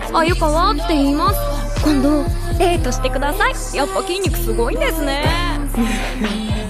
あゆかわって言います。今度デートしてください。やっぱ筋肉すごいんですね。